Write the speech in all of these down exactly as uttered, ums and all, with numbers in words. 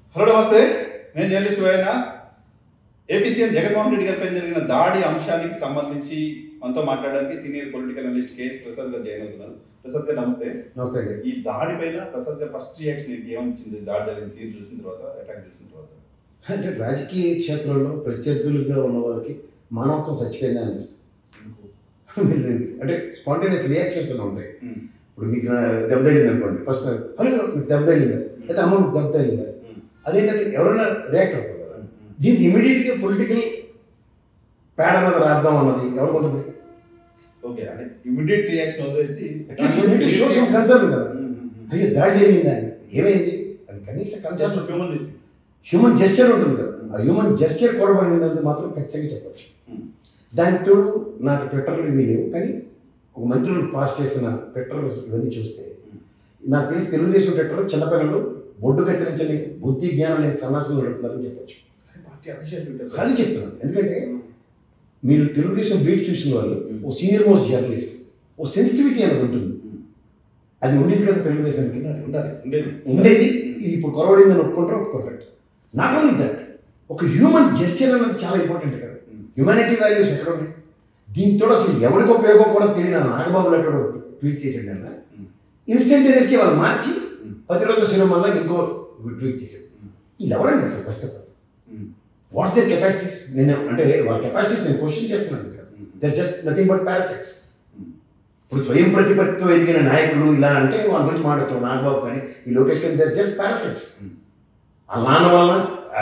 Hello నమస్తే, నేను journalist వైనా. ఏపీ సీఎం జగన్మోహన్ రెడ్డి గారిపై జరిగిన దాడి అంశానికి సంబంధించి మనతో మాట్లాడడానికి senior political analyst KS Prasad గారు జాయిన్ అవుతున్నారు. ప్రసాద్ గారు నమస్తే. నమస్తే. ఈ దాడి పైన ప్రసాద్ గారు ఫస్ట్ రియాక్షన్ ఏంటి, ఏమనిపించింది దాడి జరిగిన తీరు చూసిన తర్వాత, అటాక్ చూసిన తర్వాత? అంటే రాజకీయ క్షేత్రంలో ప్రత్యర్థులుగా ఉన్న వారికి మానవత్వం చచ్చిపోయిందని అనిపిస్తుంది. అంటే స్పాంటేనియస్ రియాక్షన్స్ అని ఉంటాయి. ఇప్పుడు మీకు దెబ్బ తగిలింది అనుకోండి, ఫస్ట్ హలో మీకు దెబ్బ తగిలిందా, అయితే అమ్మ మీకు దెబ్బ తగిలిందా, అదేంటంటే ఎవరైనా రియాక్ట్ అవుతారు కదా. దీనికి ఇమీడియట్గా పొలిటికల్ ప్యాడ్ అన్నది రాద్దాం అన్నది ఎవరికి ఉంటుంది? ఓకే, అంటే ఇమీడియట్ రియాక్షన్ వదిలేసి కన్సర్న్ కదా, అయ్యో దాడి జరిగిందా అని, ఏమైంది అని కనీస కన్సర్న్ హ్యూమన్ హ్యూమన్ జెస్చర్ ఉంటుంది కదా. ఆ హ్యూమన్ జెస్చర్ కూడబడింది మాత్రం ఖచ్చితంగా చెప్పచ్చు. దానికి తోడు నాకు ట్విట్టర్లు ఇవి లేవు, కానీ ఒక మంత్రులు పాస్ చేసిన ట్విట్టర్ ఇవన్నీ చూస్తే నాకు తెలిసి తెలుగుదేశం ట్విట్టర్లో చిన్నపిల్లలు బొడ్డు కత్తిరించని బుద్ధి జ్ఞానం లేని సన్నాసులు నడుపుతారని చెప్పచ్చు. అది చెప్తున్నాను, ఎందుకంటే మీరు తెలుగుదేశం బీట్ చూసిన వాళ్ళు ఓ సీనియర్ మోస్ట్ జర్నలిస్ట్, ఓ సెన్సిటివిటీ అనేది ఉంటుంది. అది ఉండేది కదా తెలుగుదేశానికి, ఉండేది. ఇది ఇప్పుడు కొరవడిందని ఒప్పుకుంటారు, ఒప్పుకోరు. నాట్ ఓన్లీ దట్, ఒక హ్యూమన్ జెస్చర్ అనేది చాలా ఇంపార్టెంట్ కదా. హ్యూమానిటీ వాల్యూస్ ఎక్కడ ఉన్నాయి? దీంతో అసలు ఎవరికి ఉపయోగం కూడా తెలియదు. నాగబాబు లాంటి ట్వీట్ చేసాడు అన్న, ఇన్స్టంటేనియస్గా వాళ్ళు మార్చి పది రోజుల సినిమాలో ఇంకో ట్వీట్ చేశాడు. వీళ్ళు ఎవరండి అసలు? First of all what's their capacities? నేను అంటే వాళ్ళ కెపాసిటీస్ నేను క్వశ్చన్ చేస్తున్నాను. They're just nothing but parasites. ఇప్పుడు స్వయం ప్రతిపత్తితో ఎదిగిన నాయకులు ఇలా అంటే వాళ్ళ గురించి మాట్లాడుతాం, నాగబాబు కానీ ఈ లోకేష్ కానీ, దర్ జస్ట్ పారాసైట్స్. ఆ నాన్న వల్ల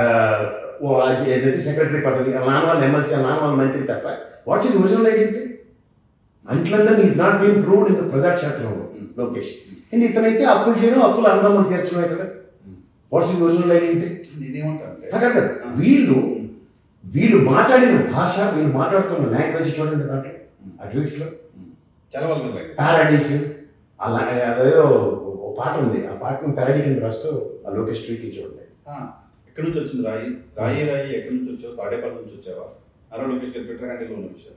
ఓ ఏదైతే సెక్రటరీ పదవి, ఆ నాన్న వాళ్ళ ఎమ్మెల్సీ, ఆ నాన్న వాళ్ళ మంత్రి తప్ప వాట్స్ ఇస్ ఒరిజినల్ ఐడెంటిటీ? అంట్లందరూ is not been proved in the ప్రజాక్షేత్రంలో లోకేష్. అండ్ ఇతనైతే అప్పులు చేయడం, అప్పులు అన్నదమ్ములు తీర్చడమే కదా. What's is original identity? నేనేమంటాను కదా, వీళ్ళు వీళ్ళు మాట్లాడిన భాష, వీళ్ళు మాట్లాడుతున్న లాంగ్వేజ్ చూడండి. దాంట్లో ఆ ట్వీట్స్లో చాలా పారాడీస్, అలా అదేదో ఒక పాట ఉంది, ఆ పాటను పారాడీ కింద రాస్తూ ఆ లోకేష్ ట్వీట్లు చూడండి. ఎక్కడి నుంచి వచ్చింది రాయి రాయి రాయి ఎక్కడి నుంచి వచ్చావు, తాడేపల్లి నుంచి వచ్చావా? నారా లోకేష్ గారి ట్విట్టర్ హ్యాండిల్లో ఉన్న విషయాలు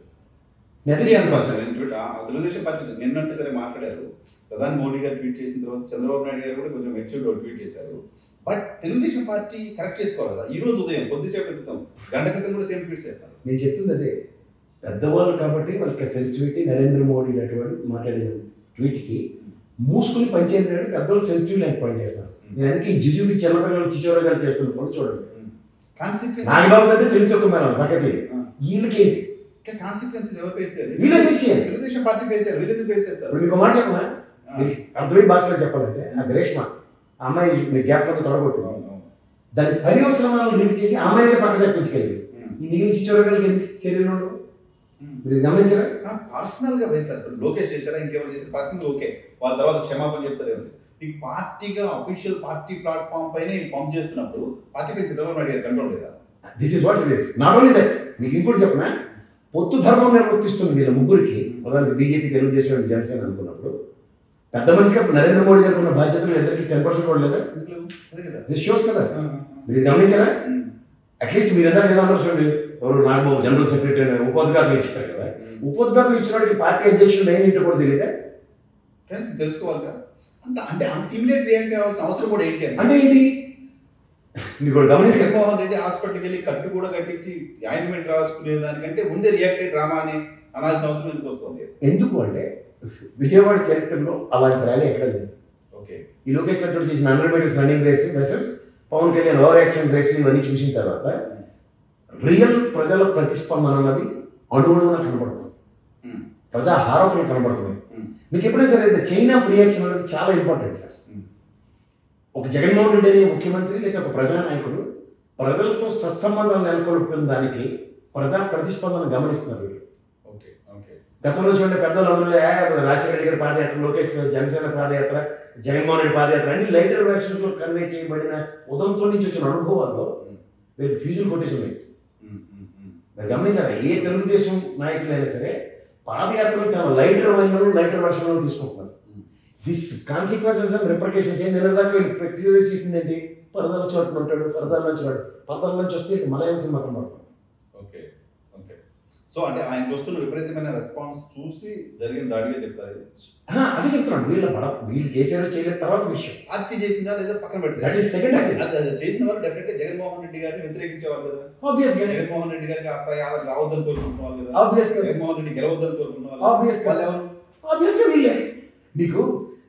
తెలుగుదేశం పార్టీ నిన్నంటే సరే మాట్లాడారు. ప్రధాని మోడీ గారు ట్వీట్ చేసిన తర్వాత చంద్రబాబు నాయుడు గారు కూడా కొంచెం మెచ్యూర్డ్ ట్వీట్ చేశారు. బట్ తెలుగుదేశం పార్టీ కరెక్ట్ చేసుకోవాలి కదా. ఈ రోజు ఉదయం కొద్దిసేపు క్రితం, గంట క్రితం కూడా సేమ్ ట్వీట్ చేస్తారు. నేను చెప్తుంది అదే, పెద్దవాళ్ళు కాబట్టి వాళ్ళకి సెన్సిటివిటీ. నరేంద్ర మోడీ లాంటి వాడు మాట్లాడిన ట్వీట్కి మూసుకుని పనిచేయడం, పెద్దవాళ్ళు సెన్సిటివ్ లాంటి పని చేస్తారు. నేను అందుకే ఈ జుజుబి చిన్నపిల్లలు చిచోరగాలు చేస్తున్న పని చూడండి. నాగబాబు అంటే తెలిసి ఒక మేడం పక్కకి వీళ్ళకేంటి కాన్సిక్వెన్సెస్ ఎవరు ఫేస్ చేయాలి? వీళ్ళే ఫేస్ చేయాలి. తెలుగుదేశం పార్టీ ఫేస్ చేయాలి, వీళ్ళు ఫేస్ చేస్తారు. ఇప్పుడు మీకు మాట చెప్పనా, అర్థమై భాషలో చెప్పాలంటే, ఆ గ్రేష్మ అమ్మాయి మీ గ్యాప్లో తొడగొట్టింది, దాని పర్యవసనాలను రీడ్ చేసి ఆ అమ్మాయి పక్క తెప్పించుకెళ్ళి ఈ మిగిలిన చిచోరగాలకి ఎందుకు చర్యలు ఉండవు? మీరు గమనించారా? పర్సనల్ గా వేశారు. లోకేష్ చేశారా, ఇంకెవరు చేశారు? పర్సనల్ ఓకే, వాళ్ళ తర్వాత క్షమాపణ చెప్తారు. నీకు పార్టీగా అఫీషియల్ పార్టీ ప్లాట్ఫామ్ పైన పంప్ చేస్తున్నప్పుడు పార్టీ పై చంద్రబాబు నాయుడు గారు కంట్రోల్ లేదా? This is what it is. Not only that, మీకు ఇంకోటి చెప్పనా, పొత్తు ధర్మం నిర్వర్తిస్తుంది వీళ్ళ ముగ్గురికి. ఉదాహరణకి బీజేపీ, తెలుగుదేశం, జనసేన అనుకున్నప్పుడు పెద్ద మనిషిగా నరేంద్ర మోడీ గారికి ఉన్న బాధ్యతలు ఇద్దరికి టెన్ పర్సెంట్ కూడా లేదా? దిస్ షోస్ కదా. మీరు గమనించారా? అట్లీస్ట్ మీరు ఎంత ఏదన్నా చూడండి, ఎవరు నాగబాబు జనరల్ సెక్రటరీ ఉపోద్ఘాతం ఇచ్చారు కదా, ఉపోద్ఘాతం ఇచ్చిన వాడికి పార్టీ అధ్యక్షుడు ఏంటో కూడా తెలియదా? కనీసం తెలుసుకోవాలి కదా. అంత అంటే అంత ఇమీడియట్ రియాక్ట్ అవ్వాల్సిన అవసరం కూడా ఏంటి అంటే ఏంటి? మీకు గమనించి జగన్మోహన్ రెడ్డి హాస్పిటల్కి వెళ్ళి కట్టు కూడా కట్టించి ఆయింట్మెంట్ రాసుకునే దానికంటే ముందే రియాక్ట్ అయ్యి డ్రామా అని అనాల్సిన అవసరం ఎందుకు వస్తుంది? ఎందుకు అంటే విజయవాడ చరిత్రలో అలాంటి ర్యాలీ ఎక్కడ లేదు. ఓకే, ఈ లోకేష్ కట్టూరు చేసిన hundred meters running race versus Pawan Kalyan over action race ఇవన్నీ చూసిన తర్వాత రియల్ ప్రజల ప్రతిస్పందన అన్నది అణువున కనబడుతుంది, ప్రజా ఆరోపణలు కనబడుతున్నాయి. మీకు ఎప్పుడైనా సరే చైన్ ఆఫ్ రియాక్షన్ అనేది చాలా ఇంపార్టెంట్ సార్. ఒక జగన్మోహన్ రెడ్డి అనే ముఖ్యమంత్రి లేదా ఒక ప్రజానాయకుడు ప్రజలతో సత్సంబంధాలు నెలకొల్పుకున్న దానికి ప్రజా ప్రతిస్పందన గమనిస్తున్నారు. ఓకే ఓకే గతంలో చూడండి, పెద్దలు అందరూ రాజశేఖర రెడ్డి గారి పాదయాత్ర, లోకేష్ జనసేన పాదయాత్ర, జగన్మోహన్ రెడ్డి పాదయాత్ర అన్ని లైటర్ వెర్షన్లో కన్వే చేయబడిన ఉదంతో నుంచి వచ్చిన అనుభవాల్లో వీళ్ళు ఫీజులు కొట్టేసి ఉన్నాయి. మీరు గమనించారా? ఏ తెలుగుదేశం నాయకులైనా సరే పాదయాత్రలు చాలా లైటర్ వైన్లో లైటర్ వెర్షన్లో తీసుకుంటున్నారు. దిస్ కాన్సిక్వెన్సెస్ అండ్ రిప్రికేషన్స్ ఏం నిన్న దాకా వీళ్ళు ప్రాక్టీస్ చేసిందేంటి? పరదాల చోటున ఉంటాడు, పరదాల నుంచి వాడు, పరదాల నుంచి వస్తే మలయాళం సినిమా కనబడుతుంది. ఓకే ఓకే సో అంటే ఆయనకు వస్తున్న విపరీతమైన రెస్పాన్స్ చూసి జరిగిన దాడిగా చెప్తారు ఇది. అదే చెప్తున్నాను, వీళ్ళ పడ వీళ్ళు చేశారో చేయలేదు తర్వాత విషయం. పార్టీ చేసిందా లేదా పక్కన పెడితే దట్ ఈస్ సెకండ్. అది చేసిన వాళ్ళు డెఫినెట్ గా జగన్మోహన్ రెడ్డి గారిని వ్యతిరేకించేవాళ్ళు కదా. ఆబ్వియస్ గా జగన్మోహన్ రెడ్డి గారికి ఆ స్థాయి ఆదరణ రావద్దని కోరుకుంటున్న వాళ్ళు కదా. ఆబ్వియస్ గా జగన్మోహన్ రెడ్డి గెలవద్దని కోరుకున్న వాళ్ళు ఆబ్వియస్ గా ఎవరు? ఆబ్వియస్ గా వీళ్ళే. మీకు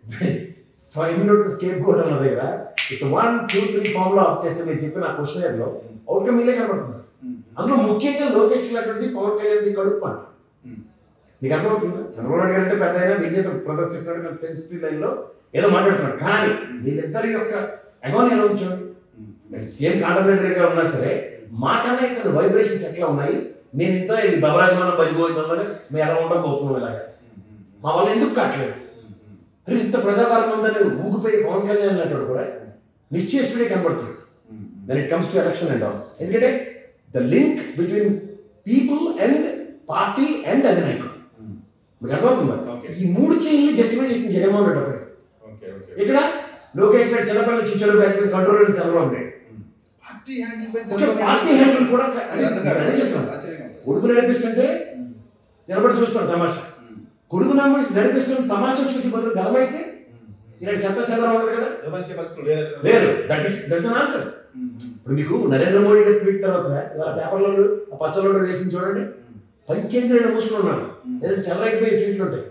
ఫైవ్ మినిట్ స్కేప్ కోడ్ అన్న దగ్గర it's one two three form లో అప్ చేస్తే మీరు చెప్పిన క్వశ్చన్ లో అవుట్కమ్ వీళ్ళే కనబడుతున్నారు. అందులో ముఖ్యంగా లోకేష్ లాంటి పవన్ కళ్యాణ్ కడుపు అంట. మీకు అర్థమవుతుందా? చంద్రబాబు నాయుడు గారు అంటే పెద్ద అయినా విజ్ఞత ప్రదర్శిస్తున్నాడు, సెన్సిటివ్ లైన్ లో ఏదో మాట్లాడుతున్నాడు. కానీ వీళ్ళిద్దరి యొక్క అగోని ఎలా ఉంది చూడండి. సేమ్ కాంటెంపరీగా ఉన్నా సరే మాకన్నా ఇతను వైబ్రేషన్స్ ఎట్లా ఉన్నాయి, నేను ఇంత ఈ బబరాజమానం బజిపోయిందో మేము ఎలా ఉండకపోతున్నాం ఇలాగా, మా వల్ల ఎందుకు కావట్లేదు. అరే ఇంత ప్రజాదరణ ఉందని ఊగిపోయి పవన్ కళ్యాణ్ లాంటి కూడా నిశ్చేష్టుడే కనబడుతుంది then it comes to election and all. ఎందుకంటే the link between people and party and అధినాయకుడు మీకు అర్థమవుతుందా? ఈ మూడు చైన్లు జస్టిఫై చేసింది జగన్మోహన్ రెడ్డి అప్పుడు. ఇక్కడ లోకేష్ నాయుడు చిన్నపిల్లలు చిచ్చోడు బ్యాచ్ మీద control Chandrababu Naidu party handle కూడా అదే చెప్తాను. కొడుకు నడిపిస్తుంటే నిలబడి చూస్తాడు తమాషా, కొడుకు నడిపిస్తున్న తమాషా చూసి బదులు గలమైస్తే ఇలాంటి చెత్త చంద్రబాబు ఉండదు కదా, లేరు. That is that's an answer. ఇప్పుడు మీకు నరేంద్ర మోడీ గారి ట్వీట్ తర్వాత ఇవాళ పేపర్లో ఆ పచ్చలో వేసింది చూడండి, పంచేంద్ర రెండు మూసుకున్నాను లేదంటే చల్లరైపోయి ట్వీట్లు ఉంటాయి.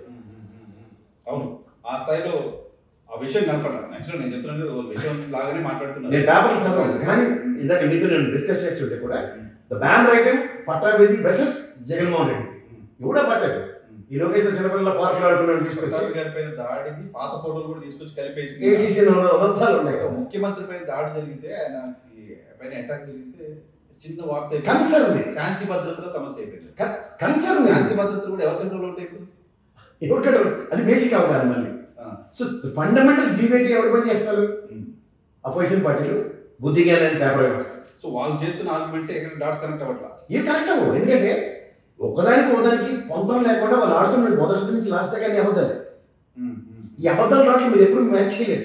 అవును, ఆ స్థాయిలో ఆ విషయం కనపడ్డాను. యాక్చువల్గా నేను చెప్తున్నాను విషయం లాగానే మాట్లాడుతున్నాను. నేను పేపర్లు చదవాలి కానీ ఇందాక మీతో నేను డిస్కస్ చేస్తుంటే కూడా ద బ్యాన్ రైటింగ్ పట్టాభిది వెసెస్ జగన్మోహన్ రెడ్డి ఎవడా పట్టాడు. ఈ లోకేష్ చిన్నపిల్లల పార్కులు ఆడుకున్నాడు తీసుకొచ్చి గారి పైన దాడిది పాత ఫోటోలు కూడా తీసుకొచ్చి కలిపేసి ఏసీసీ అదంతాలు ఉన్నాయి. ముఖ్యమంత్రి పైన దాడి జరిగితే, ఆయన పైన అటాక్ జరిగితే చిన్న వార్త కన్సర్న్ శాంతి భద్రతల సమస్య అయిపోయింది. కన్సర్న్ శాంతి భద్రతలు కూడా ఎవరి కంట్రోల్ ఉంటాయి ఇప్పుడు? ఎవరి కంట్రోల్? అది బేసిక్ అవగాహన. మళ్ళీ సో ఫండమెంటల్స్ డిబేట్ ఎవరు పని చేస్తారు? అపోజిషన్ పార్టీలు బుద్ధి జ్ఞానాన్ని పేపర్ వ్యవస్థ. సో వాళ్ళు చేస్తున్న ఆర్గ్యుమెంట్స్ ఎక్కడ డాట్స్ కనెక్ట్ అవ్వట్లా. ఏ కనెక్ట్ అవ్వవు, ఎందుకంటే ఒకదానికి ఒకదానికి పొంతం లేకుండా వాళ్ళు ఆడుతున్నారు మొదటి నుంచి లాస్ట్ కానీ అబద్ధాలు. ఈ అబద్ధాలు రావట్లు మీరు ఎప్పుడు మ్యాచ్ చేయలేదు.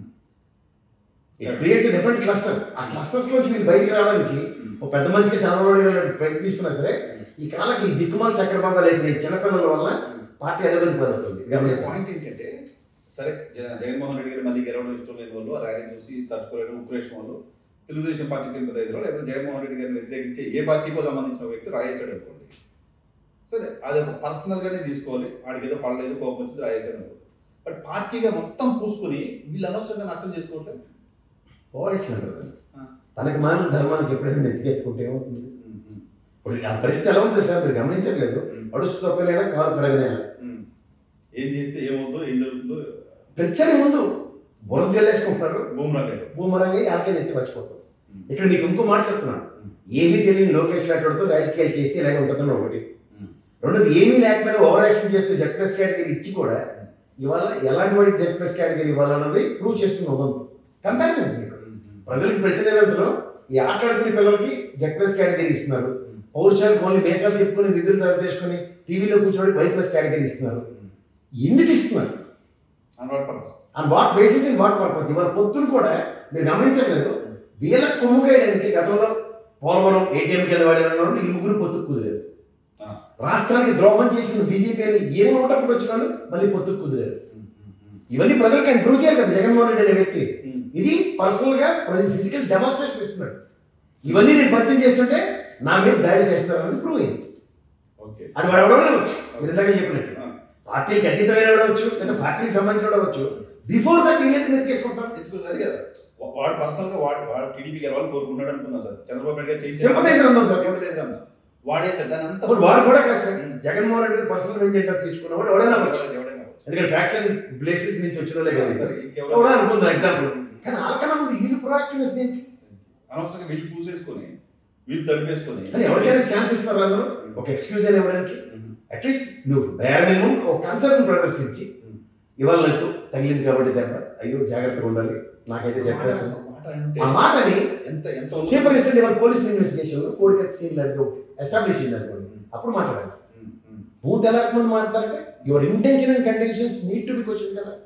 It creates different cluster. ఆ క్లస్టర్స్ నుంచి మీరు బయటికి రావడానికి ఒక పెద్ద మనిషికి చదవడం ప్రయత్నిస్తున్నా సరే ఈ కాలకి దిక్కుమాల చక్కెర బంధాలు వేసిన ఈ చిన్నపిల్లల వల్ల పార్టీ అదొకటి పడుతుంది. పాయింట్ ఏంటంటే సరే జగన్మోహన్ రెడ్డి గారు మళ్ళీ గెలవడం ఇష్టం లేని వాళ్ళు, ఆ ర్యాలీ చూసి తట్టుకోలేని ఉక్రేషన్ వాళ్ళు తెలుగుదేశం పార్టీ సింపథైజర్ వాళ్ళు, లేకపోతే జగన్మోహన్ రెడ్డి గారిని వ్యతిరేకించే ఏ పార్టీకో సంబంధించిన వ్యక్తి రాయేశాడు అనుకోండి, సరే అది ఒక పర్సనల్గానే తీసుకోవాలి. వాడికి ఏదో పడలేదు కోపం వచ్చింది రాయేశాడు అనుకోండి. బట్ పార్టీగా మొత్తం పూసుకుని వీళ్ళు అనవసరంగా నష్టం చేసుకోవట్లేదు. ఓవరాక్షన్ అంటారు. తనకి మానవ ధర్మానికి ఎప్పుడైనా ఎత్తికెత్తుకుంటే ఏమవుతుంది? ఇప్పుడు ఆ పరిస్థితి ఎలా ఉంటుంది సార్, మీరు గమనించట్లేదు. అడుస్తూ తొక్కలేదా కారు కడగనేలా ఏం చేస్తే ఏమవుతుందో ఏం జరుగుతుందో ప్రతిసారి ముందు బురద జల్లేసుకుంటున్నారు. బూమరాంగ్ బూమరాంగ్ యాకే ఎత్తి మర్చిపోతారు. ఇక్కడ మీకు ఇంకో మాట చెప్తున్నాను, ఏమీ తెలియని లోకేష్ లాంటితో రాజకీయాలు చేస్తే ఇలాగే ఉంటుందని ఒకటి. రెండోది ఏమీ లేకపోయినా ఓవర్ యాక్షన్ చేస్తూ జెడ్ ప్లస్ కేటగిరీ ఇచ్చి కూడా ఇవాళ ఎలాంటి వాడికి జెడ్ ప్లస్ కేటగిరీ ఇవ్వాలన్నది ప్రూవ్ చేస్తున్న ఉదంతం. కంపారిజన్స్ మీకు ప్రజలకు ప్రతి నిరంతరం ఈ ఆటలాడుకునే పిల్లలకి జెడ్ ప్లస్ కేటగిరీ ఇస్తున్నారు, పౌరుషాలు కొన్ని మేసాలు తిప్పుకొని విధులు తయారు చేసుకుని టీవీలో కూర్చోబడి వై ప్లస్ కేటగిరీ ఇస్తున్నారు. ఎందుకు ఇస్తున్నారు? On what basis in what purpose? ఇవాళ పొత్తులు కూడా మీరు గమనించట్లేదు. వీళ్ళకి కొమ్ముకేయడానికి గతంలో పోలవరం ఏటీఎం కింద వాడిన ఈ ముగ్గురు పొత్తుకు కుదిరారు. రాష్ట్రానికి ద్రోహం చేసిన బీజేపీ ఏం నోటప్పుడు వచ్చినాడు మళ్ళీ పొత్తుకు కుదిరారు. ఇవన్నీ ప్రజలకు ఆయన ప్రూవ్ చేయాలి కదా జగన్మోహన్ రెడ్డి అనే వ్యక్తి. ఇది పర్సనల్ గా ఫిజికల్ డెమాన్స్ట్రేషన్ ఇస్తున్నాడు. ఇవన్నీ నేను పరిచయం చేస్తుంటే నా మీద దాడి చేస్తున్నారు అనేది ప్రూవ్ అయింది. అది వాడు ఎవడవచ్చు, మీరు ఇందాక చెప్పినట్టు పార్టీకి అతీతమైన వచ్చు లేదా పార్టీకి సంబంధించిన వచ్చు. బిఫోర్ దట్ వీళ్ళైతే మీరు తీసుకుంటారు ఎత్తుకుంటారు. అది కదా వాడు పర్సనల్ గా వాడు వాడు టీడీపీ గెలవాలని కోరుకున్నాడు అనుకుందాం సార్. చంద్రబాబు నాయుడు గారు సింపథైజర్ అందాం సార్, సింపథైజర్ అందాం వాడేసాడు దాని అంతా. వాడు కూడా కాదు sir, Jaganmohan Reddy personal vengeance తీసుకున్నవాడు ఎవడైనా వచ్చు. ఎవడైనా ఎందుకంటే ఫ్యాక్షన్ ప్లేసెస్ నుంచి వచ్చిన వాళ్ళే కదా ఎవడో అనుకుందాం ఎగ్జాంపుల్. కానీ వాళ్ళకన్నా ముందు వీళ్ళు ప్రొయాక్టివ్నెస్ ఏంటి? అనవసరంగా వీళ్ళు పూసేసుకొని వీళ్ళు తడిపేసుకొని కానీ ఎవరికైనా ఛాన్స్ ఇస్తారు అందరూ ఒక ఎక్స్క్యూజ్ అయినా ఇవ్వడానికి. అట్లీస్ట్ నువ్వు దయామేమో ఒక కన్సర్న్ ప్రదర్శించి ఇవాళ నాకు తగిలింది కాబట్టి దెబ్బ అయ్యో జాగ్రత్తగా ఉండాలి నాకైతే చెప్పేసి ఆ మాటని ఎంత ఎంత సేఫర్ ఇన్స్టెంట్ ఇవాళ పోలీస్ ఇన్వెస్టిగేషన్ లో కోడికత్ సీన్ లాంటిది ఒకటి ఎస్టాబ్లిష్ అయింది అనుకోండి, అప్పుడు మాట్లాడాలి. బూత్ ఎలా మంది మాట్లాడతారంటే your intention and contentions need to be question కదా.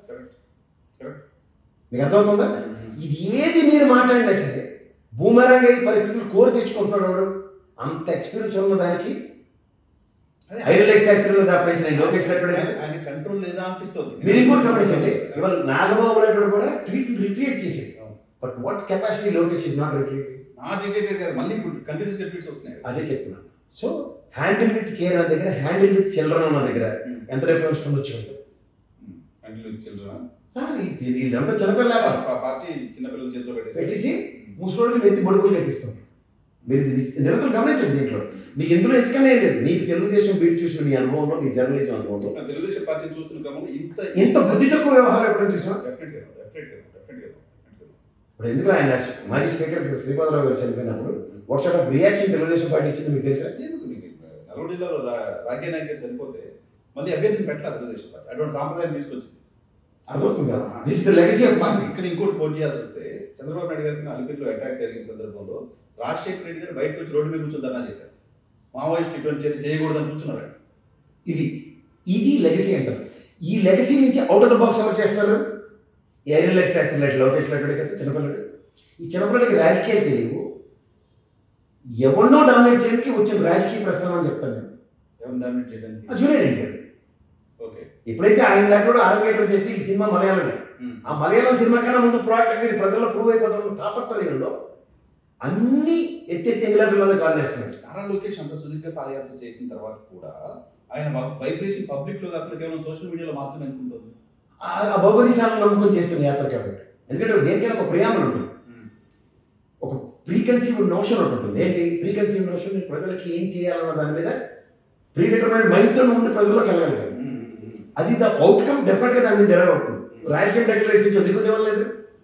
మీకు అర్థమవుతుందా? ఇది ఏది మీరు మాట్లాడినా సరే బూమరంగా ఈ పరిస్థితులు కోరి తెచ్చుకుంటున్నాడు వాడు. అంత ఎక్స్పీరియన్స్ ఉన్న దానికి ఐరన్ లెగ్ శాస్త్రంలో దాపించిన లోకేష్ లాంటి ఆయన కంట్రోల్ లేదా అనిపిస్తుంది. మీరు ఇంకోటి గమనించండి, ఇవాళ నాగబాబు లాంటి కూడా ట్వీట్ రిట్రీట్ చేసేది. But what capacity Lokesh is not retreat not retreated కాదు, మళ్ళీ ఇప్పుడు కంటిన్యూస్గా ట్వీట్స్ వస్తున్నాయి. అదే చెప్తున్నాను. సో హ్యాండిల్ విత్ కేర్ అన్న దగ్గర, హ్యాండిల్ విత్ చిల్డ్రన్ అన్న దగ్గర ఎంత డిఫరెన్స్ ఉండొచ్చు. హ్యాండిల్ విత్ చిల్డ్రన్ ఇదంతా చిన్నపిల్ల పార్టీ చిన్నపిల్లల చేతిలో పెట్టేసి ముసలోడికి నెత్తి బడుగులు కట్టిస్తాం. మీరు నిరంతరం గమనించండి. దీంట్లో మీకు ఎందులో ఎత్తుకనే లేదు. మీకు తెలుగుదేశం బీట్ చూసిన మీ అనుభవంలో, మీ జర్నలిజం అనుభవంలో తెలుగుదేశం పార్టీని చూస్తున్న క్రమంలో ఇంత ఇంత బుద్ధి తక్కువ వ్యవహారం ఎప్పుడైనా చూసాం. ఇప్పుడు ఎందుకు ఆయన మాజీ స్పీకర్ శ్రీపాదరావు గారు చనిపోయినప్పుడు what sort of reaction Telugu Desam party ఇచ్చింది మీకు తెలుసా? ఎందుకు మీకు నల్గొండ జిల్లాలో రాజ్య నాయక్ గారు చనిపోతే మళ్ళీ అభ్యర్థిని పెట్టలేదు తెలుగుదేశం పార్టీ. అటువంటి సాంప్రదాయం తీసుకొచ్చింది. అదవుతుంది కదా, this is the legacy of party. ఇక్కడ ఇంకోటి కోట్ చేయాల్సి వస్తే చంద్రబాబు నాయుడు గారికి అలిపిరిలో అటాక్ జరిగిన సందర్భంలో రాజశేఖర రెడ్డి గారు బయటకు వచ్చి రోడ్డు మీద కూర్చొని ధర్నా చేశారు. మావోయిస్ట్ ఇటువంటి చర్య చేయకూడదని కూర్చున్నారండి. ఇది ఇది లెగసీ అంటారు. ఈ లెగసీ నుంచి అవుట్ ఆఫ్ ద బాక్స్ ఎవరు చేస్తున్నారు? ఐరన్ లెగ్ శాస్త్రం లాంటి లోకేష్ లాంటి కదా చిన్నపిల్లడు. ఈ చిన్నపిల్లలకి రాజకీయాలు తెలియవు. ఎవరినో డామినేట్ చేయడానికి వచ్చిన రాజకీయ ప్రస్థానం అని చెప్తాను నేను. ఎవరిని డామినేట్ చేయడానికి? జూనియర్ ఎన్టీఆర్. ఓకే, ఎప్పుడైతే ఆయన లాంటి ఆరంగేటం చేస్తే ఈ సినిమా మలయాళమే. ఆ మలయాళం సినిమా కన్నా ముందు ప్రోడక్ట్ ఇది ప్రజల్లో ప్రూవ్ అయిపోతున్న తాపత్రయంలో అన్ని ఎత్తెత్తి ఎంగిలా పిల్లలు కాల్ చేస్తున్నారు. నారా లోకేష్ అంత సుదీర్ఘ పాదయాత్ర చేసిన తర్వాత కూడా ఆయన వైబ్రేషన్ పబ్లిక్ లో కాకుండా కేవలం సోషల్ మీడియాలో మాత్రమే ఎందుకుంటుంది? ఆ భౌగోళికాలను నమ్ముకొని చేస్తున్న యాత్ర కాబట్టి. ఎందుకంటే దేనికైనా ఒక ప్రియామం ఉంటుంది, ఒక ప్రీకన్సీవ్డ్ నోషన్ ఒకటి ఉంటుంది. ఏంటి ప్రీకన్సీవ్డ్ నోషన్? ప్రజలకి ఏం చేయాలన్న దాని మీద ప్రీడిటర్మైన్డ్ మైండ్తో ఉండి ప్రజల్లోకి వెళ్ళగలిగారు. అది ద అవుట్కమ్ డెఫినెట్గా దాన్ని డెరైవ్ అవుతుంది. రాయలసీమ డిక్లరేషన్ నుంచి దిగుతే లేదు.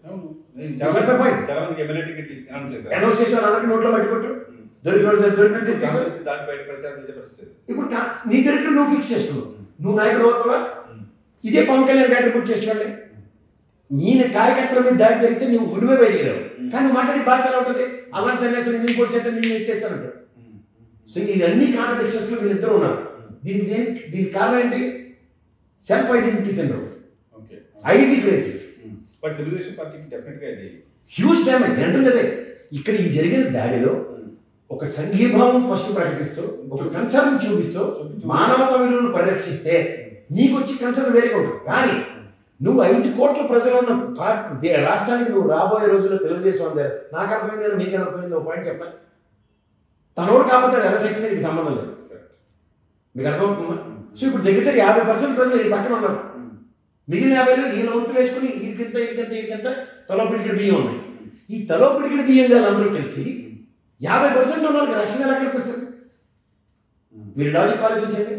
అనౌన్స్ చేసాను అందరికీ నోట్లో పట్టుకుంటూ దొరికిన దొరికినట్టు ఇప్పుడు నీ డైరెక్టర్ నువ్వు ఫిక్స్ చేసుకున్నావు. నువ్వు నాయకుడు అవుతావా? ఇదే పవన్ కళ్యాణ్ కాంట్రిబ్యూట్ చేసేవాళ్ళే. నేను కార్యకర్తల మీద దాడి జరిగితే నువ్వు నువ్వే బయటికి రావు, కానీ మాట్లాడి భాష ఎలా ఉంటుంది? అలాంటి ధన్యవాదాలు నేను కూడా చేస్తే నేను ఎత్తేస్తానంటాడు. సో ఇవన్నీ కాంట్రడిక్షన్స్ లో వీళ్ళిద్దరు ఉన్నారు. దీనికి దేనికి దీనికి కారణం ఏంటి? Self identity syndrome, identity crisis. But Telugu Desam పార్టీకి డెఫినెట్ గా ఇది హ్యూజ్ డ్యామేజ్. అంటున్నదే ఇక్కడ ఈ జరిగిన దాడిలో ఒక సంఘీభావం ఫస్ట్ ప్రకటిస్తూ, ఒక కన్సర్న్ చూపిస్తూ, మానవతా విలువలు పరిరక్షిస్తే నీకు వచ్చి కన్సర్న్ వేరేగా ఉంటుంది. కానీ నువ్వు ఐదు కోట్ల ప్రజలు ఉన్న రాష్ట్రానికి నువ్వు రాబోయే రోజుల్లో తెలుగుదేశం అందారు. నాకు అర్థమైందని మీకు అర్థమైంది. ఒక పాయింట్ చెప్పండి, తనోడు కాకపోతే ఎలా శక్తి నీకు సంబంధం లేదు. మీకు అర్థమవుతుందా? సో ఇప్పుడు దగ్గర యాభై పర్సెంట్ ప్రజలు ఈ పక్కన ఉన్నారు. మిగిలిన యాభైలో ఈయన వంతు వేసుకుని ఈడికింత ఈడికింత ఈడికింత తలో పిడికిడి బియ్యం ఉన్నాయి. ఈ తలో పిడికిడి బియ్యం గారు అందరూ కలిసి యాభై పర్సెంట్ ఉన్న వాళ్ళకి రక్షణ ఎలా కల్పిస్తారు? మీరు లాజిక్ ఆలోచించండి.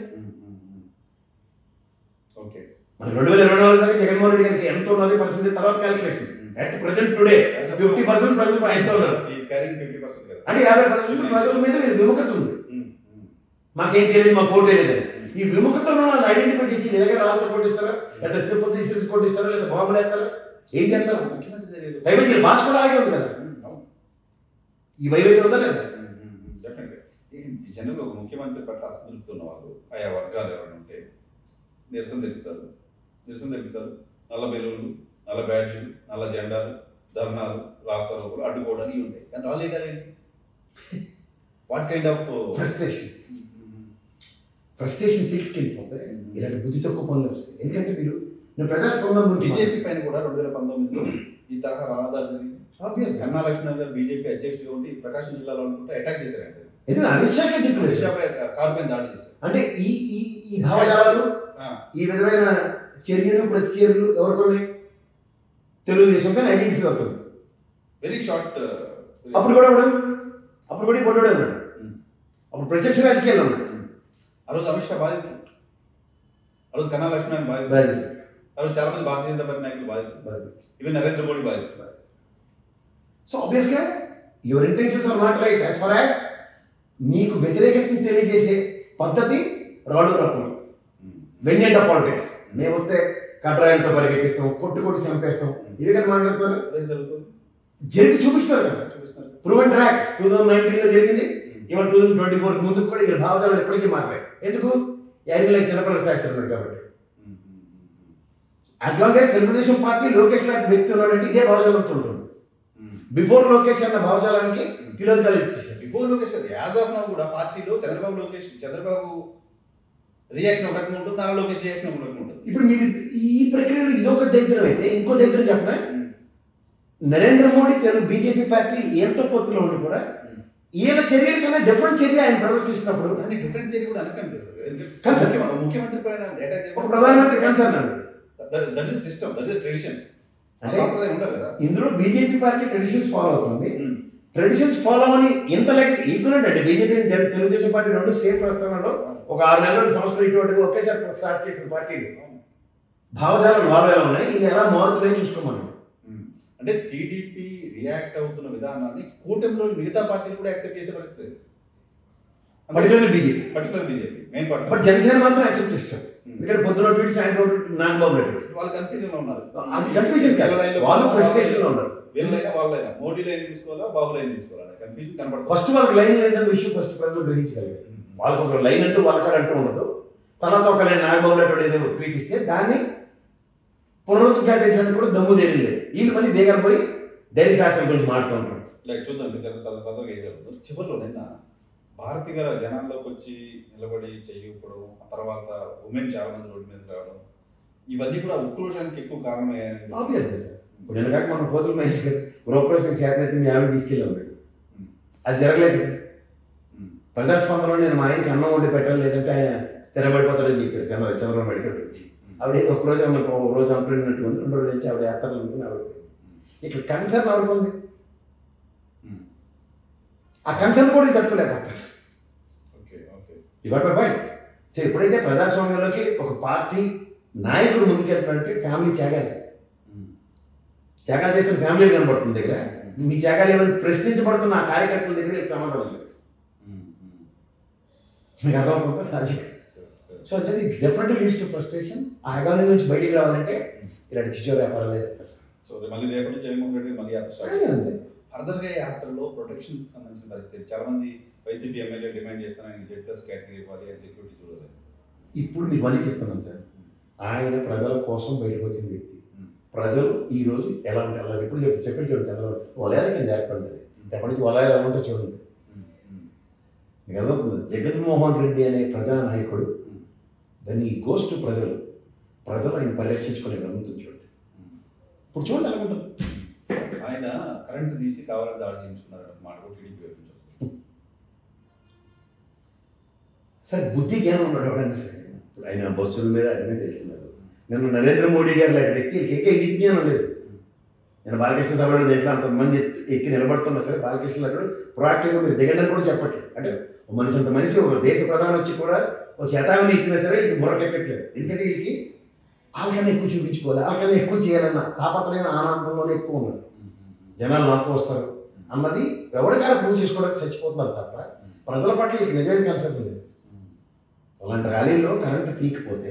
మన రెండు వేల ఇరవై నాలుగు దాకా జగన్మోహన్ రెడ్డి గారికి ఎంత ఉన్నది పర్సెంటేజ్ తర్వాత calculation. At present today fifty percent ప్రజలు ఎంత ఉన్నారు అంటే యాభై పర్సెంట్ ప్రజల మీద మీరు విముఖత ఉంది. మాకేం చేయలేదు, మాకు ఓటు లేదని. ఈ విముఖతను వాళ్ళు ఐడెంటిఫై చేసి ఇలాగే రాళ్ళతో కొట్టిస్తారా, లేదా సింపుల్ తీసి కొట్టిస్తారా, లేదా బాంబులు వేస్తారా, ఏం చేస్తారు? ముఖ్యమంత్రి భాష కూడా అలాగే ఉంది కదా. ఈ వైవిధ్యం ఉందా లేదా? జనంలో ఒక ముఖ్యమంత్రి పట్ల అసంతృప్తి ఉన్న వాళ్ళు ఆయా వర్గాలు ఎవరైనా ఉంటే నిరసన తెలుపుతారు నిరసన తెలుపుతారు నల్ల బెలూన్లు, నల్ల బ్యాడ్జీలు, నల్ల జెండాలు, ధర్నాలు, రాస్తారోకులు అడ్డుకోవడానికి ఉంటాయి. కానీ రాలే కదేంటి? What kind of frustration frustration పీక్స్కి వెళ్ళిపోతే ఇలాంటి బుద్ధి తక్కువ పనులు వస్తాయి. ఎందుకంటే మీరు నేను ప్రజాస్పందన గురించి బీజేపీ పైన కూడా రెండు వేల పంతొమ్మిదిలో ఈ తరహా రాణదారు జరిగింది. ఆబ్వియస్ కన్నా లక్ష్మణ్ గారు బీజేపీ అధ్యక్షుడిగా ఉండి ప్రకాశం జిల్లాలో అనుకుంటే అటాక్ చేశారంటే ఎందుకంటే అమిత్ షాకే దిక్కు అమిత్ షా పై కారు పైన దాడి చేశారు. అంటే ఈ ఈ ఈ భావజాలాలు, ఈ విధమైన చర్యలు, ప్రతి చర్యలు ఎవరికొన్నాయి? తెలుగుదేశం కానీ ఐడెంటిఫై అవుతుంది. Very short. అప్పుడు కూడా ఉన్నాడు, అప్పుడు కూడా పొడ్డోడే ఉన్నాడు, అప్పుడు ప్రత్యక్ష రాజకీయాల్లో ఉన్నాడు. ఆ రోజు అమిత్ షా బాధితులు, ఆ రోజు కన్నా లక్ష్మణ్ బాధితులు, బాధితులు ఆ రోజు చాలా మంది భారతీయ జనతా పార్టీ నాయకులు బాధితులు, బాధితులు ఈవెన్ నరేంద్ర మోడీ బాధితులు. సో ఆబ్వియస్గా your intentions are not right as far as నీకు వ్యతిరేకతను తెలియజేసే పద్ధతి రాడు రత్నం వెన్యంట పాలిటిక్స్. మేము వస్తే కడ్రాయిలతో పరిగెట్టిస్తాం, కొట్టు కొట్టి చంపేస్తాం, ఇవి కదా మాట్లాడుతున్నారు. జరిగి చూపిస్తారు కదా, చూపిస్తారు. ప్రూవెన్ ట్రాక్ టూ థౌసండ్ నైన్టీన్లో జరిగింది, ఇవాళ టూ థౌసండ్ ట్వంటీ ఫోర్ ముందుకు కూడా ఈ భావజాలను ఎప్పటికీ మాట్లాడారు. ఎందుకు? యాభై చిన్నపిల్లల శాస్త్రం ఉన్నాడు కాబట్టి. As long as Telugu Desam party Lokesh లాంటి వ్యక్తి ఉన్నాడంటే ఇదే భావజాలంతో ఉంటుంది. బిఫోర్ లోకేష్ అన్న భావజాలానికి కిలోదికాలు ఎత్తిస్తారు. బిఫోర్ లోకేష్ కదా, యాజ్ ఆఫ్ నౌ కూడా పార్టీలో చంద్రబాబు లోకేష్ చంద్రబాబు రియాక్షన్ ఒక రకంగా ఉంటుంది, నారా లోకేష్ రియాక్షన్ ఒక రకంగా ఉంటుంది. ఇప్పుడు మీరు ఈ ప్రక్రియలో ఇదొక దరిద్రం అయితే ఇంకో దరిద్రం చెప్పనా, నరేంద్ర మోడీ తెలుగు బీజేపీ పార్టీ ఏమిటో పొత్తులో ఉండి కూడా ఈయన చర్యల కన్నా డిఫరెంట్ చర్య ఆయన ప్రదర్శిస్తున్నప్పుడు దాన్ని డిఫరెంట్ చర్య కూడా అనకండి సార్. Concern. ముఖ్య- ముఖ్యమంత్రి పైన attack చేయడం- ఒక ప్రధానమంత్రి కన్సర్న్ అండి. That- that is system, that is tradition. అంటే సాంప్రదాయం ఉండాలి కదా. ఇందులో బీజేపీ పార్టీ ట్రెడిషన్స్ ఫాలో అవుతుంది. ఉమ్. ట్రెడిషన్స్ ఫాలో అని ఇంత లెక్క ఈక్వలెంట్ అండి. బీజేపీ తెలుగుదేశం పార్టీ రెండు సేమ్ ప్రస్థానంలో ఒక ఆరు నెలల సంవత్సరం ఇటువంటి ఒకేసారి స్టార్ట్ చేసిన పార్టీలు భావజాలం లాభాలు ఎలా ఉన్నాయి, ఇది ఎలా మారుతున్నాయో చూసుకోమని. ఉమ్. అంటే టీడీపీ రియాక్ట్ అవుతున్న విధానాన్ని కూటమిలో మిగతా పార్టీలు కూడా యాక్సెప్ట్ చేసే పరిస్థితి లేదు. Particular BJP particular BJP main party. But Janasena మాత్రం యాక్సెప్ట్ చేస్తారు. ఎందుకంటే పొద్దున ట్వీట్ సాయంత్రం నాగబాబు నాయుడు వాళ్ళు కన్ఫ్యూజన్ లో ఉన్నారు. అది కన్ఫ్యూజన్ కాదు, వాళ్ళు ఫ్రస్ట్రేషన్ లో ఉన్నారు. వీళ్ళైనా వాళ్ళైనా మోడీ లైన్ తీసుకోవాలా బాబు లైన్ తీసుకోవాలా కన్ఫ్యూజన్ కనపడుతుంది. ఫస్ట్ వాళ్ళకి లైన్ లేదని విషయం ఫస్ట్ ప్రజలు గ్రహించగలిగారు. వాళ్ళకి ఒక లైన్ అంటూ వాళ్ళకాడ అంటూ ఉండదు. తర్వాత ఒక లైన్ నాగబాబు నాయుడు ఏదో ట్వీట్ ఇస్తే దాన్ని పునరుద్ఘాటించడానికి కూడా దమ్ము దేని లేదు. వీళ్ళు మళ్ళీ బేగారు పోయి డైరీ శాస్త్రం గురించి మాట్లాడుతూ ఉంటారు. లైక్ చూద్దాం చాలా సరదాగా ఏం జరుగుతుంది. చివరిలో నిన్న భారతి గారు జనాల్లోకి వచ్చి నిలబడి చెయ్యి ఊపడం, ఆ తర్వాత ఉమెన్ చాలా మంది రోడ్డు మీద రావడం, ఇవన్నీ కూడా ఉక్రోషానికి ఎక్కువ కారణమయ్యాయని. ఆబ్వియస్గా సార్, ఇప్పుడు నేను కాక మన పోతుల మహేష్ గారు గృహప్రవేశం శాతం మీ ఆవిడ తీసుకెళ్ళాం మేడం, అది జరగలేదు. ప్రజాస్పందనలో నేను మా ఆయనకి అన్నం వండి పెట్టాలి లేదంటే ఆయన తెరబడిపోతాడని చెప్పారు చంద్ర చంద్రబాబు నాయుడు గారు వచ్చి. ఆవిడ ఒక రోజు ఒక రోజు అంటున్నట్టుగా ఉంది, రెండో రోజు నుంచి ఆవిడ యాత్రలు అనుకుని ఆవిడ ఇక్కడ కన్సర్న్ ఆవిడకు ఉంది. ఆ కన్సర్న్ కూడా తట్టుకోలేకపోతారు. You got my point. So ఎప్పుడైతే ప్రజాస్వామ్యంలోకి ఒక పార్టీ నాయకుడు ముందుకెళ్తాడంటే ఫ్యామిలీ త్యాగాలి, త్యాగాలు చేస్తున్న ఫ్యామిలీ కనబడుతుంది దగ్గర. మీ త్యాగాలు ఏమైనా ప్రశ్నించబడుతున్న ఆ కార్యకర్తల దగ్గర సమాధానం లేదు. మీకు అర్థమవుతుందా రాజకీయ? సో వచ్చేది డెఫినెట్లీ లీడ్స్ టు ఫ్రస్ట్రేషన్. ఆ అగాలి నుంచి బయటికి రావాలంటే ఇలాంటి చిచ్చో వ్యాపారాలు లేదు. సో మళ్ళీ రేపటి నుంచి జగన్మోహన్ రెడ్డి మళ్ళీ యాత్ర స్టార్ట్ అంతే. ఫర్దర్గా యాత్రలో ప్రొటెక్షన్ సంబంధించిన పరిస్థితి చాలా మంది వైసీపీ ఎమ్మెల్యే డిమాండ్ చేస్తాను ఆయన జెడ్ ప్లస్ కేటగిరీ ఇవ్వాలి, ఆయన సెక్యూరిటీ చూడాలి. ఇప్పుడు మీకు మళ్ళీ చెప్తున్నాను సార్, ఆయన ప్రజల కోసం బయటకు వచ్చిన వ్యక్తి. ప్రజలు ఈ రోజు ఎలా ఉంటాయి అలా ఎప్పుడు చెప్పి చెప్పి చూడండి చంద్రబాబు వలయాల కింద ఏర్పడండి, ఎప్పటి నుంచి వలయాలు ఎలా ఉంటే చూడండి. మీకు అర్థమవుతుంది. జగన్మోహన్ రెడ్డి అనే ప్రజానాయకుడు దాన్ని గోస్ట్ ప్రజలు ప్రజలు ఆయన పరిరక్షించుకునే గమనించు చూడండి. ఇప్పుడు చూడండి ఎలా ఉంటుంది. ఆయన కరెంటు తీసి కావాలని దాడి చేయించుకున్నారు మాట కూడా టీడీపీ వైపు నుంచి. సార్ బుద్ధి జ్ఞానం ఉన్నాడు ఎవడైనా సరే. ఇప్పుడు ఆయన బస్సుల మీద అటు మీద వెళ్తున్నారు. నేను నరేంద్ర మోడీ గారు లాంటి వ్యక్తి ఇంకా ఇది జ్ఞానం లేదు. నేను బాలకృష్ణ సభలో ఎట్లా అంతమంది ఎక్కి నిలబడుతున్నా సరే బాలకృష్ణ అక్కడ ప్రొయాక్టివ్గా మీరు దిగండి కూడా చెప్పట్లేదు. అంటే మనిషి అంత మనిషి ఒక దేశ ప్రధాని వచ్చి కూడా ఒక చేతావని ఇచ్చినా సరే ఇది బుర్రకెక్కట్లేదు. ఎందుకంటే వీళ్ళకి వాళ్ళకన్నా ఎక్కువ చూపించుకోవాలి, వాళ్ళకన్నా ఎక్కువ చేయాలన్న తాపత్రయం ఆనందంలోనే ఎక్కువ ఉన్నారు. జనాలు నాకు వస్తారు అన్నది ఎవరికైనా ప్రూవ్ చేసుకోవడానికి చచ్చిపోతున్నారు తప్ప ప్రజల పట్ల వీళ్ళకి నిజమైన కన్సర్న్ లేదు. అలాంటి ర్యాలీలో కరెంటు తీయకపోతే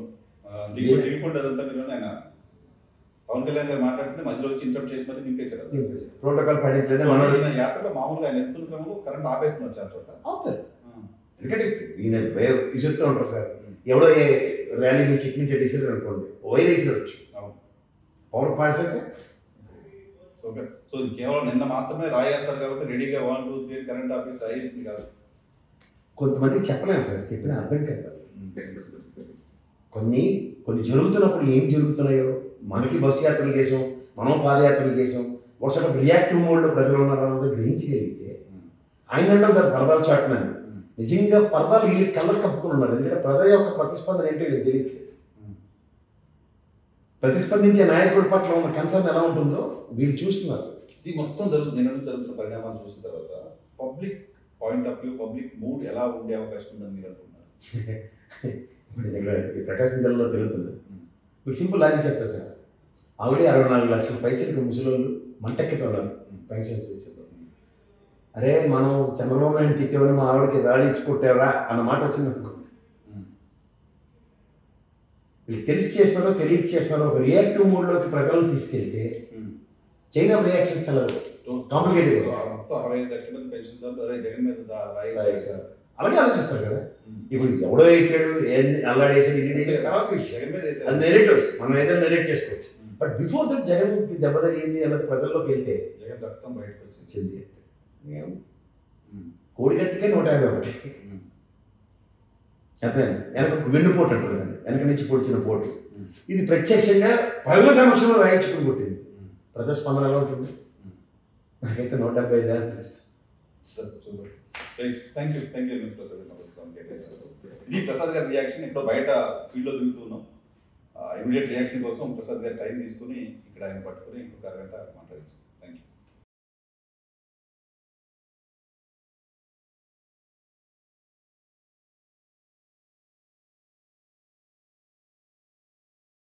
ఆయన పవన్ కళ్యాణ్ గారు మాట్లాడుతుంటే మధ్యలో వచ్చి ఇంటరప్ట్ చేసి మరి దింపేశారు. ప్రోటోకాల్ పాటించలేదు. మన యాత్రలో మామూలుగా ఆయన వెళ్తున్న క్రమంలో కరెంట్ ఆపేస్తున్నారు చాలా చోట. అవుతారు ఎందుకంటే ఈయన విసురుతూ ఉంటారు సార్. ఎవడో ఏ ర్యాలీ నుంచి ఇటు నుంచి డిసిడర్ అనుకోండి వైర్ వేసినచ్చు పవర్ పాయింట్స్ అయితే. సో సో ఇది కేవలం నిన్న మాత్రమే రాయేస్తారు కాబట్టి రెడీగా one two three current office రాయేస్తుంది కాదు. కొంతమందికి చెప్పలేము సార్, చెప్పిన అర్థం కాదు. కొన్ని కొన్ని జరుగుతున్నప్పుడు ఏం జరుగుతున్నాయో మనకి బస్సు యాత్రలు చేసాం, మనం పాదయాత్రలు చేసాం, వాట్సాప్ రియాక్టివ్ మోడ్లో ప్రజలు ఉన్నారన్నది గ్రహించగలిగితే ఆయన అంటాం కదా పరదాలు చాటున్నాను. నిజంగా పరదాలు వీళ్ళు కలర్ కప్పుకుని ఉన్నారు. ఎందుకంటే ప్రజల యొక్క ప్రతిస్పందన ఏంటో వీళ్ళకి తెలియట్లేదు. ప్రతిస్పందించే నాయకుడి పట్ల ఉన్న కన్సర్న్ ఎలా ఉంటుందో వీళ్ళు చూస్తున్నారు. ఇది మొత్తం జరుగుతుంది. నిన్న నుంచి జరుగుతున్న పరిణామాలు చూసిన తర్వాత public point of view, public mood ఎలా ఉండే అవకాశం ఉందని మీరు అనుకుంటున్నారు? ఇప్పుడు ఇక్కడ ఈ ప్రకాశం జిల్లాలో తిరుగుతుంది. మీకు సింపుల్ లాజిక్ చెప్తారు సార్. ఆల్రెడీ అరవై నాలుగు లక్షల పైచలకు ముసలోళ్ళు మంటెక్కిపోయినారు పెన్షన్స్ ఇచ్చేప్పుడు. అరే మనం చంద్రబాబు నాయుడు తిట్టేవని మా ఆవిడకి రాడి ఇచ్చి కొట్టేవరా అన్న మాట వచ్చింది అనుకోండి. వీళ్ళు తెలిసి చేస్తున్నారో తెలియక చేస్తున్నారో ఒక రియాక్టివ్ మోడ్లోకి ప్రజలను తీసుకెళ్తే చైన్ ఆఫ్ రియాక్షన్స్ చాలా కాంప్లికేటెడ్. మొత్తం అరవై ఐదు లక్షల మంది పెన్షన్ జగన్ మీద అలాగే ఆలోచిస్తారు కదా. ఇప్పుడు ఎవడో వేసాడు అల్లాడు వేసాడు ఇది తర్వాత జగన్ మీద అది నెరేటివ్స్ మనం ఏదైనా నెరేట్ చేసుకోవచ్చు. బట్ బిఫోర్ దట్ జగన్ దెబ్బ తగిలింది అన్నది ప్రజల్లోకి వెళ్తే జగన్ రక్తం బయటకు వచ్చింది. కోడిగట్టికే నూట యాభై ఒకటి అదే వెనక వెన్నుపోటు అంటారు దాన్ని, వెనక నుంచి పొడిచిన పోటు. ఇది ప్రత్యక్షంగా ప్రజల సమక్షంలో రాయించుకుని పుట్టింది. ప్రజాస్పందన ఎలా ఉంటుంది? నాకైతే నూట డెబ్బై ఐదు అనిపిస్తుంది. Thank you thank you Prasad. ఇది ప్రసాద్ గారి రియాక్షన్. ఎక్కడో బయట ఫీల్డ్లో తిరుగుతున్నాం, ఇమీడియట్ రియాక్షన్ కోసం ప్రసాద్ గారి టైం తీసుకుని ఇక్కడ ఆయన పట్టుకుని ఇంకొక అరగంట మాట్లాడించాం. Thank you.